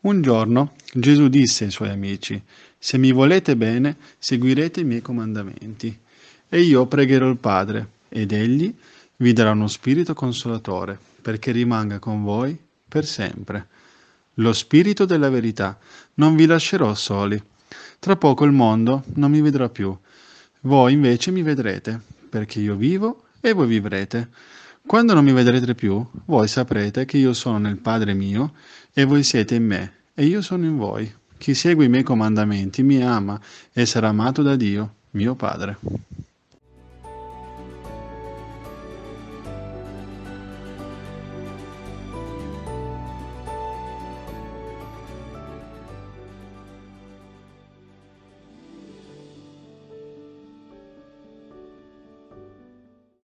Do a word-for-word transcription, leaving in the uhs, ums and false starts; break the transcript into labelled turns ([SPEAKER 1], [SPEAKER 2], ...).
[SPEAKER 1] Un giorno Gesù disse ai suoi amici: «Se mi volete bene, seguirete i miei comandamenti. E io pregherò il Padre, ed egli vi darà uno spirito consolatore, perché rimanga con voi per sempre. Lo spirito della verità. Non vi lascerò soli. Tra poco il mondo non mi vedrà più. Voi invece mi vedrete, perché io vivo e voi vivrete. Quando non mi vedrete più, voi saprete che io sono nel Padre mio e voi siete in me, e io sono in voi. Chi segue i miei comandamenti mi ama e sarà amato da Dio, mio Padre».